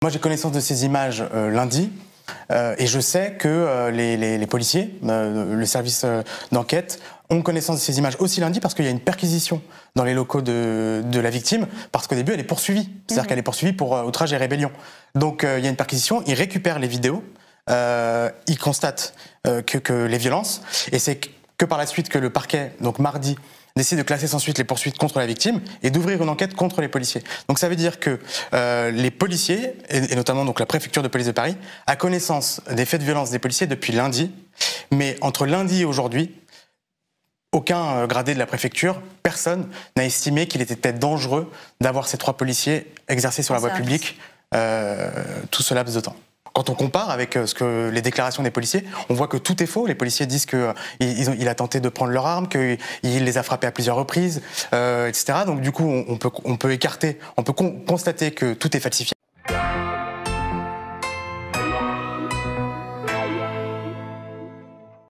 Moi, j'ai connaissance de ces images lundi. Et je sais que les policiers, le service d'enquête, ont connaissance de ces images aussi lundi parce qu'il y a une perquisition dans les locaux de la victime, parce qu'au début elle est poursuivie, c'est-à-dire qu'elle est poursuivie pour outrage et rébellion. Donc il y a une perquisition, ils récupèrent les vidéos, ils constatent que les violences, et c'est que par la suite que le parquet, donc mardi, décide de classer sans suite les poursuites contre la victime et d'ouvrir une enquête contre les policiers. Donc ça veut dire que les policiers, et notamment donc la préfecture de police de Paris, a connaissance des faits de violence des policiers depuis lundi, mais entre lundi et aujourd'hui, aucun gradé de la préfecture, personne n'a estimé qu'il était peut-être dangereux d'avoir ces 3 policiers exercer sur la voie publique tout ce laps de temps. Quand on compare avec les déclarations des policiers, on voit que tout est faux. Les policiers disent qu'il a tenté de prendre leur arme, qu'il les a frappés à plusieurs reprises, etc. Donc du coup, on peut constater que tout est falsifié.